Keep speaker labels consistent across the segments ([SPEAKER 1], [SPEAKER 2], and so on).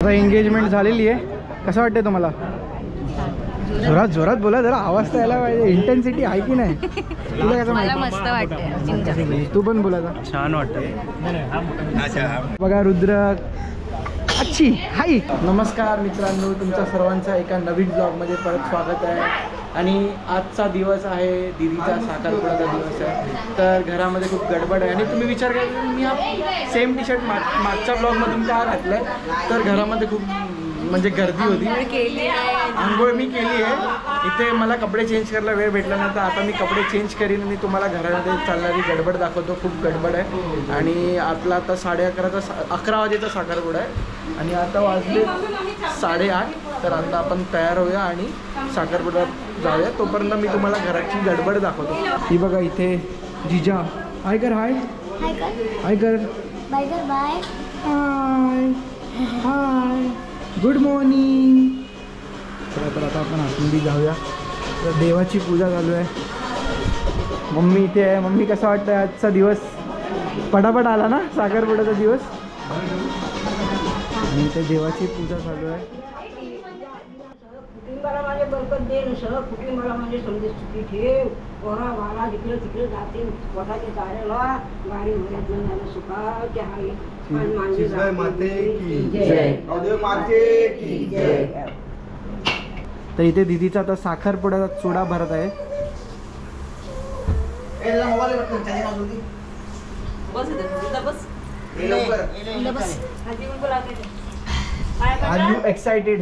[SPEAKER 1] आता एंगेजमेंट झालेली आहे. कसं वाटतंय तुम्हाला? जोरात जोरात बोला जरा, आवाज तर यायला पाहिजे. इंटेन्सिटी आहे की नाही? तुला कसं
[SPEAKER 2] मला मस्त वाटतंय.
[SPEAKER 1] तू पण बोलायचा.
[SPEAKER 3] छान वाटतंय.
[SPEAKER 1] बघा रुद्र अच्छी हाय. नमस्कार मित्रांनो, तुमच्या सर्वांचं एका नवीन ब्लॉगमध्ये परत स्वागत आहे. आणि आजचा दिवस आहे दीदीचा साखरपुड्याचा दिवस आहे. तर घरामध्ये खूप गडबड आहे. आणि तुम्ही विचार करा, मी हा सेम टी शर्ट मागच्या ब्लॉगमधून का घातलं आहे? तर घरामध्ये खूप म्हणजे गर्दी होती. आंघोळ मी केली आहे. इथे मला कपडे चेंज करायला वेळ भेटला नाही, तर आता मी कपडे चेंज करीन आणि तुम्हाला घरामध्ये चालणारी गडबड दाखवतो. खूप गडबड आहे. आणि आपला आता 11:30 वाजेचा साखरपुडा आहे आणि आता वाजले 8:30. तर आता आपण तयार होऊया आणि साखरपुड्यात जाऊया. तोपर्यंत मी तुम्हाला घराची गडबड दाखवतो. ही बघा इथे जिजा. हाय कर. हाय हाय कर.
[SPEAKER 4] बाय कर. Bye.
[SPEAKER 1] Hi hi. Good morning. तर आता आपण आतमध्ये जाऊया. तर देवाची पूजा चालू आहे. मम्मी इथे आहे. मम्मी कसा वाटतं आजचा दिवस? पटापट आला ना साखरपुड्याचा दिवस. आणि इथे देवाची पूजा चालू आहे.
[SPEAKER 5] कुटुंबाला माझे बरकत दे, सगळं कुटुंबाला म्हणजे समजे सुखी ठेव. पोरा वाला जिकडे तिकडे जाते, पोटाच्या चाऱ्याला गाडी भरत नाही झालं सुखाच्या हाई.
[SPEAKER 1] तर इथे दीदीचा आता साखरपुड्याचा चुडा भरत आहे. Are you excited?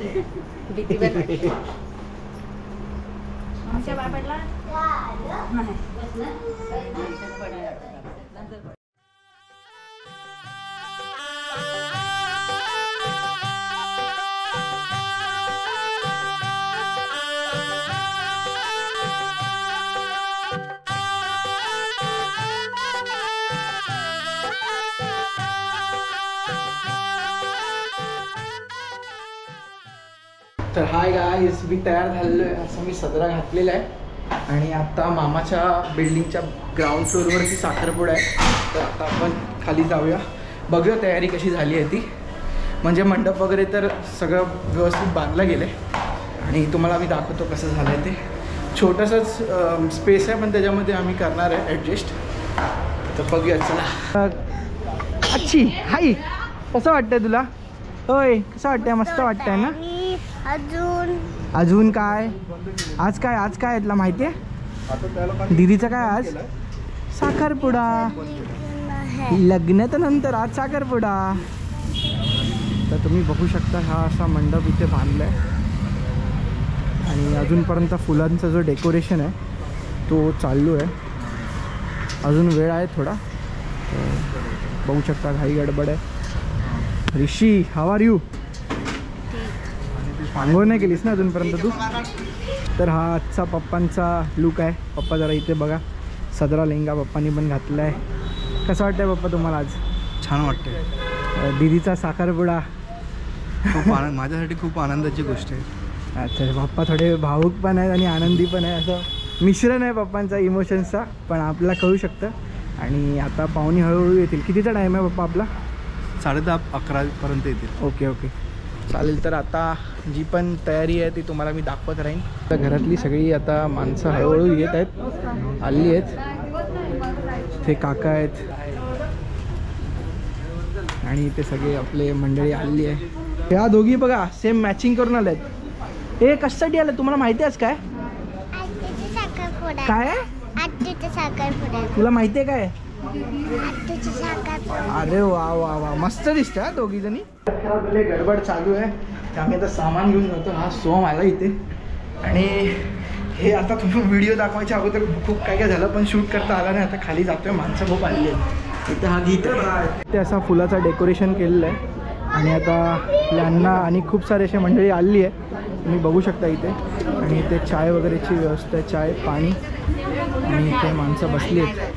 [SPEAKER 1] तर हाय गाईज, मी तयार झालेलो आहे. असं मी सदरा घातलेला आहे आणि आता मामाच्या बिल्डिंगच्या ग्राउंड फ्लोअरवरती साखरपुडा आहे. तर आता आपण खाली जाऊया, बघूया तयारी कशी झाली आहे ती. म्हणजे मंडप वगैरे तर सगळं व्यवस्थित बांधलं गेलं आहे आणि तुम्हाला मी दाखवतो कसं झालं आहे ते. छोटंसंच स्पेस आहे पण त्याच्यामध्ये आम्ही करणार आहे ॲडजस्ट. तर बघूया चला. अच्छी हाय. कसं वाटतंय तुला? होय कसं वाटतंय? मस्त वाटतंय ना? अजून काय? आज काय तुला माहिती आहे? दीदीचं काय आज? साखरपुडा. लग्न तर नंतर, आज साखरपुडा. तर तुम्ही बघू शकता हा असा मंडप इथे बांधला आहे आणि अजूनपर्यंत फुलांचा जो डेकोरेशन आहे तो चालू आहे. अजून वेळ आहे थोडा. बघू शकता घाई गडबड आहे. Rishi how are you? आंघोळ नाही केलीस ना अजूनपर्यंत तू? तर हा आजचा पप्पांचा लुक आहे. पप्पा जरा इथे बघा, सदरा लेंगा पप्पांनी पण घातला आहे. कसं वाटतंय पप्पा तुम्हाला आज?
[SPEAKER 3] छान वाटतंय.
[SPEAKER 1] दीदीचा साखरपुडा
[SPEAKER 3] खूप माझ्यासाठी खूप आनंदाची गोष्ट आहे.
[SPEAKER 1] अच्छा, पप्पा थोडे भावुक पण आहेत आणि आनंदी पण आहे. असं मिश्रण आहे पप्पांचा इमोशन्सचा, पण आपल्याला कळू शकतं. आणि आता पाहुणे हळूहळू येतील. कितीचा टाईम आहे पप्पा आपला?
[SPEAKER 3] 10:30-11 येतील.
[SPEAKER 1] ओके चालेल. तर आता जी पण तयारी आहे ती तुम्हाला मी दाखवत राहीन. तर घरातली सगळी आता माणसं हळूहळू येत आहेत, आली आहेत. ते काका आहेत आणि ते सगळे आपले मंडळी आली आहे. ह्या दोघी बघा सेम मॅचिंग करून आल्या आहेत. हे कशासाठी आलं तुम्हाला माहिती आहेच काय? काय तुला माहिती आहे काय? अरे वा वा वा, मस्त दिसतं हा दोघी जणी. गडबड चालू आहे. त्यामुळे आता सामान घेऊन जातो. हा सोम आला इथे आणि हे आता तुम्ही व्हिडिओ दाखवायच्या अगोदर खूप काय झालं पण शूट करता आला नाही. आता खाली जातोय, माणसं खूप आलेली आहेत. इथे हा गीत ते असा फुलाचा डेकोरेशन केलेलं आहे आणि आता यांना आणि खूप सारे असे मंडळी आलेली आहे. तुम्ही बघू शकता इथे. आणि इथे चाय वगैरेची व्यवस्था आहे, चाय पाणी. आणि इथे माणसं बसली आहेत.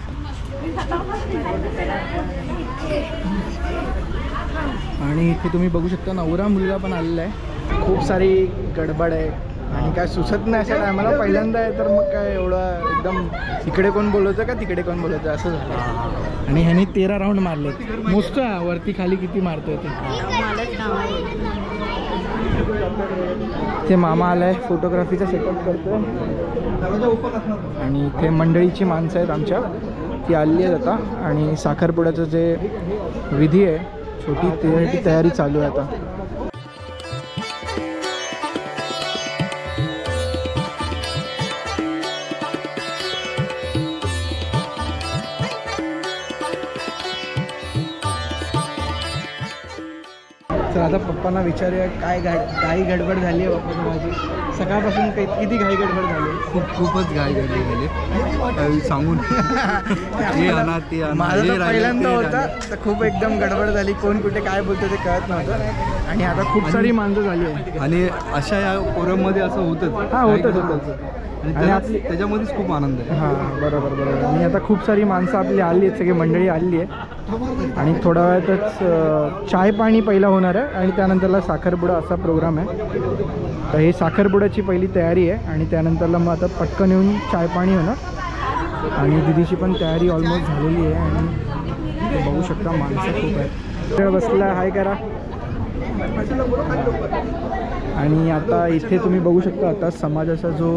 [SPEAKER 1] आणि इथे तुम्ही बघू शकता नवरा मुलगा पण आलेला आहे. खूप सारी गडबड आहे आणि काय सुचत नाही अशा टायमाला. पहिल्यांदा आहे तर मग काय एवढं एकदम इकडे कोण बोलवतं का तिकडे कोण बोलवतं असं झालं. आणि ह्याने 13 राऊंड मारले. मोजतो वरती खाली किती मारतोय ते. इथे मामा आलाय, फोटोग्राफीचा सेटअप करतोय आणि इथे मंडळीची माणसं आहेत आमच्या, ती आली आहेत आता. आणि साखरपुड्याचं जे विधी आहे छोटी, त्याची तयारी चालू आहे आता. तर आता पप्पांना विचारूया काय घाई गडबड झाली आहे पप्पाची माझी. सकाळपासून किती घाई गडबड झाली?
[SPEAKER 3] खूपच घाई गडबड झाली, सांगून हे आणा ते आणा.
[SPEAKER 1] माझं तर पहिल्यांदा होता तर खूप एकदम गडबड झाली, कोण कुठे काय बोलतो ते कळत नव्हतं. आणि आता खूप सारी माणसं झाली आहे
[SPEAKER 3] आणि अशा या फोरममध्ये असं होतंच.
[SPEAKER 1] हां होतं.
[SPEAKER 3] आणि त्याच्यामध्येच खूप आनंद आहे.
[SPEAKER 1] हां बरोबर. आणि आता खूप सारी माणसं आपली आली आहेत, सगळी मंडळी आली आहे. आणि थोड्या वेळातच चाय पाणी पहिला होणार आहे आणि त्यानंतरला साखरपुडा असा प्रोग्राम आहे. तर हे साखरपुड्याची पहिली तयारी आहे आणि त्यानंतरला मग आता पटकन येऊन चाय पाणी होणार. आणि दिदीची पण तयारी ऑलमोस्ट झालेली आहे. आणि बघू शकता माणसं खूप आहेत. वेळ बसला हाय करा. आणि आता इथे तुम्ही बघू शकता आता समाजाचा जो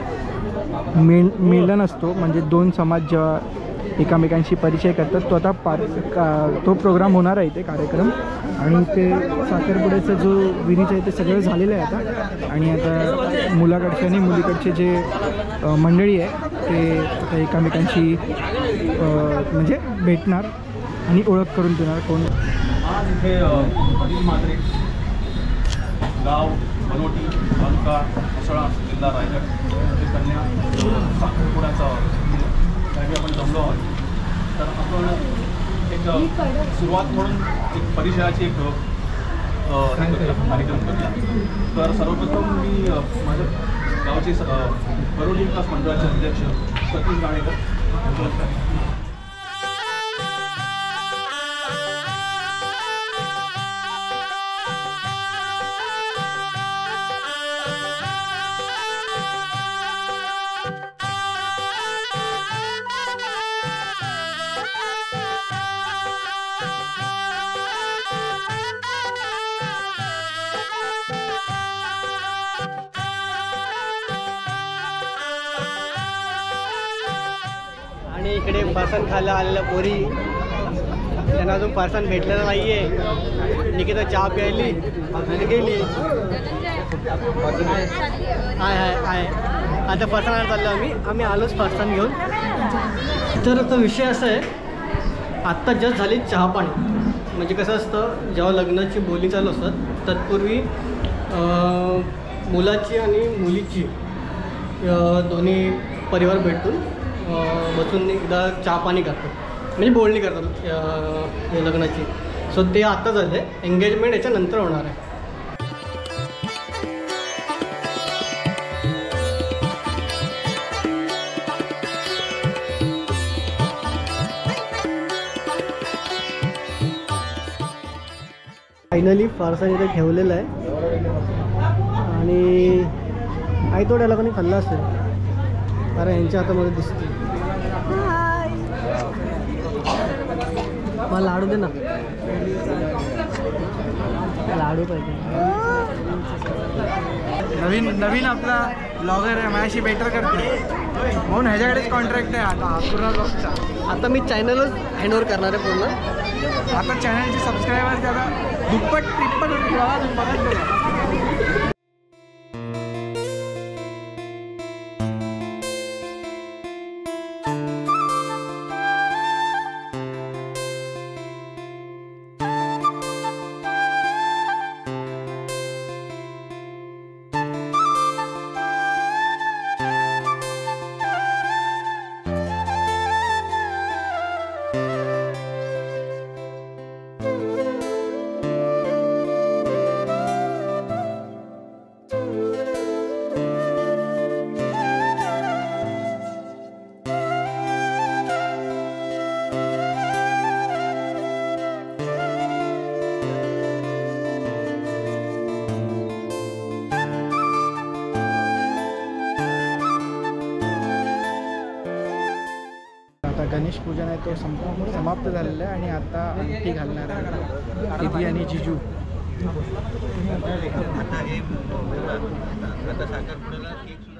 [SPEAKER 1] मिलन असतो, म्हणजे दोन समाज जेव्हा एकामेकांशी परिचय करतात, तो आता तो प्रोग्राम होणार आहे इथे कार्यक्रम. आणि ते साखरपुड्याचं जो विधीचं आहे ते सगळं झालेलं आहे आता. आणि आता मुलाकडचे आणि मुलीकडचे जे मंडळी आहे ते आता एकामेकांशी म्हणजे भेटणार आणि ओळख करून देणार कोण.
[SPEAKER 4] आज इथे मात्रे गाव बनोटी तालुका म्हसळा जिल्हा रायगड हे कन्या साखरपुड्याचा त्यासाठी आपण जमलो आहोत. तर आपण एक सुरुवात म्हणून एक परिचयाची एक कार्यक्रम करूया. तर सर्वप्रथम मी माझ्या गावचे बनोटी विकास मंडळाचे अध्यक्ष सतीश गाणेकर.
[SPEAKER 6] आणि इकडे फरसाण खायला आलेल्या पोरी, त्यांना अजून फरसाण भेटलेलं नाही आहे. निकिता चहा प्यायली आणि गेली. आहे आता फरसाण आणायला चाललो आम्ही आलोच फरसाण घेऊन. तर तो विषय असा आहे, आत्ता जस्ट झाली चहापाणी. म्हणजे कसं असतं, जेव्हा लग्नाची बोली चालू असतात तत्पूर्वी मुलाची आणि मुलीची दोन्ही परिवार भेटून बसून एकदा चहा पाणी करतात, म्हणजे बोलणी करतात लग्नाची. सो ते आत्ता झालं आहे. एंगेजमेंट याच्यानंतर होणार आहे. फायनली फारसा इथे ठेवलेला आहे आणि आई तो लोकांनी खाल्ला असेल, कारण यांच्या हातामध्ये दिसते. मला लाडू दे ना, लाडू पाहिजे.
[SPEAKER 1] नवीन आपला ब्लॉगर आहे, माझ्याशी बेटर करते म्हणून ह्याच्याकडेच कॉन्ट्रॅक्ट आहे आता पूर्ण ब्लॉगचा.
[SPEAKER 6] आता मी चॅनलच हँडओव्हर करणार आहे पूर्ण.
[SPEAKER 1] आता चॅनलचे सबस्क्रायबर्स आता दुप्पट तिप्पट बघत बघा. गणेश पूजन आहे तो समाप्त झालेला आहे आणि आता अंगठी घालणार आहे दीदी आणि जिजू.
[SPEAKER 3] आता हे आता साखरपुड्याला केक सुद्धा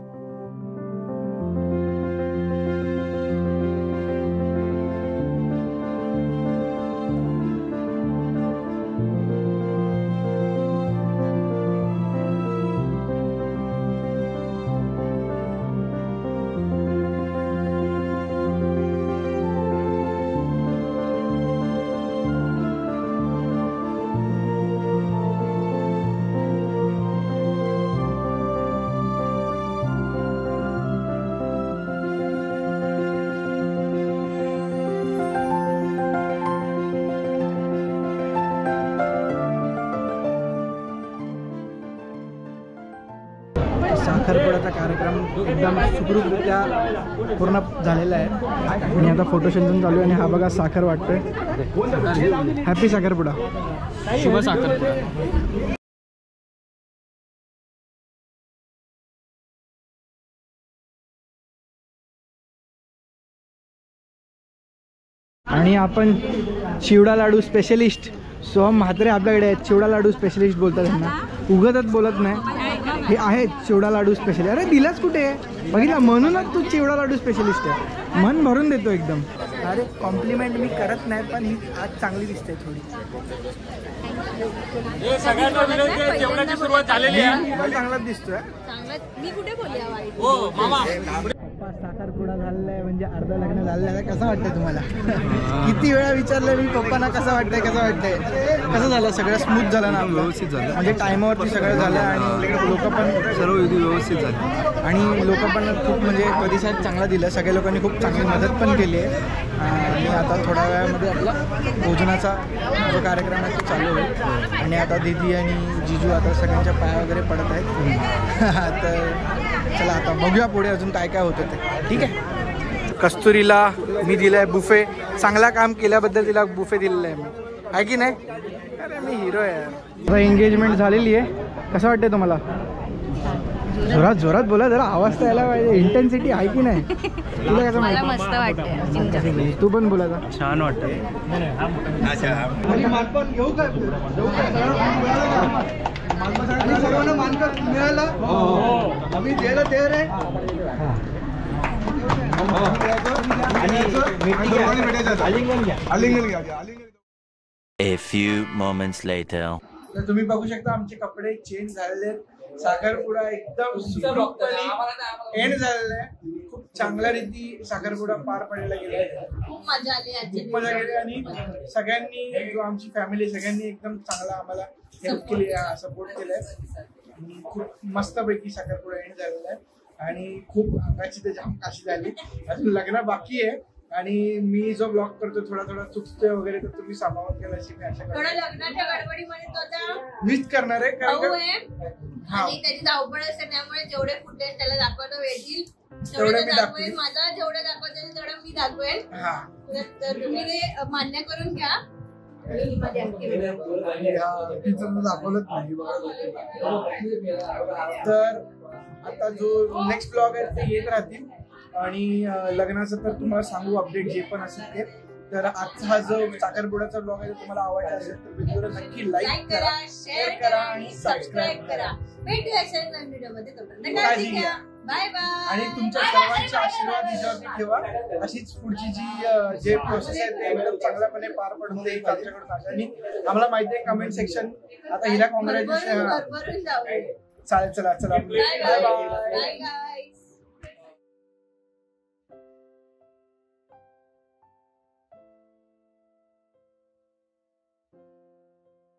[SPEAKER 1] साखरपुड्याचा कार्यक्रम एकदम सुखरूपरित्या पूर्ण झालेला आहे आणि आता फोटोशूट चालू आहे आणि हा बघा साखर वाटतोय. हॅपी साखरपुडा.
[SPEAKER 6] शुभ साखरपुडा.
[SPEAKER 1] आणि आपण चिवडा लाडू स्पेशलिस्ट सोहम म्हात्रे आपल्याकडे आहेत. चिवडा लाडू स्पेशलिस्ट बोलतात त्यांना, उगतच बोलत नाही, हे आहेत चिवडा लाडू स्पेशलिस्ट. अरे दिलाच कुठे बघितला, म्हणूनच तू चिवडा लाडू स्पेशलिस्ट आहे. मन भरून देतो एकदम. अरे कॉम्प्लिमेंट मी करत नाही, पण ही आज चांगली दिसते थोडी.
[SPEAKER 4] जेवणाची सुरुवात झालेली आहे.
[SPEAKER 1] चांगलाच दिसतोय.
[SPEAKER 2] मी कुठे बोलले
[SPEAKER 1] साखरपुडा झालेला आहे म्हणजे अर्ध लग्न झालेलं आहे. कसं वाटतंय तुम्हाला? किती वेळा विचारलं मी पप्पांना कसं वाटतंय कसं वाटतंय. कसं झालं? सगळं स्मूथ झालं ना?
[SPEAKER 3] व्यवस्थित झालं,
[SPEAKER 1] म्हणजे टायमावरती सगळं झालं आणि लोक पण
[SPEAKER 3] सर्व विधी व्यवस्थित झाले
[SPEAKER 1] आणि लोक पण खूप म्हणजे प्रतिसाद चांगला दिला. सगळ्या लोकांनी खूप चांगली मदत पण केली आहे. आणि आता थोड्या वेळामध्ये आपला भोजनाचा जो कार्यक्रम आहे तो चालू होईल आणि आता दीदी आणि जिजू आता सगळ्यांच्या पाया वगैरे पडत आहेत. तर चला आता बघूया पुढे अजून काय काय होतं ते. ठीक आहे. कस्तुरीला मी दिलं आहे बुफे. चांगला काम केल्याबद्दल तिला बुफे दिलेलं आहे मी, आहे की नाही? अरे मी हिरो आहे यार. आता एंगेजमेंट झालेली आहे. कसं वाटतंय तुम्हाला? जोरात जोरात बोला जरा, आवाज तर यायला पाहिजे. इंटेन्सिटी आहे की नाही? तुला कसं
[SPEAKER 2] मला
[SPEAKER 1] माहिती?
[SPEAKER 2] मस्त वाटतंय.
[SPEAKER 1] तू पण बोला.
[SPEAKER 3] छान वाटतं.
[SPEAKER 1] सर्वांना मानकर मिळाला, आम्ही द्यायला तयार आहे.
[SPEAKER 7] A few moments later.
[SPEAKER 1] तर तुम्ही बघू शकता आमचे कपडे चेंज झालेले. साखरपुडा एकदम सुखरूपपणे एंड झालेला आहे. खूप चांगल्या रीती साखरपुडा पार पडलेला गेला.
[SPEAKER 2] खूप मजा आली.
[SPEAKER 1] खूप मजा केली आणि सगळ्यांनी जो आमची फॅमिली सगळ्यांनी एकदम चांगला आम्हाला हेल्प केली, सपोर्ट केलाय. खूप मस्तपैकी साखरपुडा एंड झालेला आहे आणि खूप अंगाची ते जाम काशी झाली. अजून लग्न बाकी आहे आणि मी जो ब्लॉग करतो थोडा थोडा चुकतोय वगैरे, तर तुम्ही सामावत केल्याची मी आशा करतो.
[SPEAKER 2] लग्नाच्या गडबडीमध्ये तो आता
[SPEAKER 1] मिस करणार आहे
[SPEAKER 2] भाऊ
[SPEAKER 1] कारण
[SPEAKER 2] आहे आणि त्याची धावपळ असते, त्यामुळे जेवढे फुटेज त्याला दाखवता येतील
[SPEAKER 1] तेवढं
[SPEAKER 2] तेवढं
[SPEAKER 1] मी
[SPEAKER 2] दाखवेल. माझा जेवढं दाखवता येईल तेवढं मी दाखवेल.
[SPEAKER 1] हा.
[SPEAKER 2] तर तुम्ही ते मान्य करून घ्या.
[SPEAKER 1] तिचं दाखवलंच नाही तर आता जो नेक्स्ट ब्लॉग आहे ते येत राहतील. आणि लग्नाचं तर तुम्हाला सांगू अपडेट जे पण असेल ते. तर आजचा हा जो साखरपुड्याचा ब्लॉग आहे तुम्हाला आवडला असेल तर व्हिडिओला नक्की लाईक करा, शेअर करा आणि सबस्क्राईब करा.
[SPEAKER 2] भेटूया अशाच नवीन व्हिडिओमध्ये. तोपर्यंत
[SPEAKER 1] काळजी घ्या.
[SPEAKER 2] Bye bye.
[SPEAKER 1] आणि तुमच्या सर्वांचे आशीर्वाद हिच्यावरती ठेवा. अशीच पुढची जे प्रोसेस आहे ते एकदम चांगल्यापणे पार पडून देईल आमच्याकडून आशा. आणि आम्हाला माहिती आहे कमेंट सेक्शन आता हिला कॉंग्रॅच्युलेशन.
[SPEAKER 2] भरभरून जाऊ.
[SPEAKER 1] चालेल. चला
[SPEAKER 2] बाय बाय.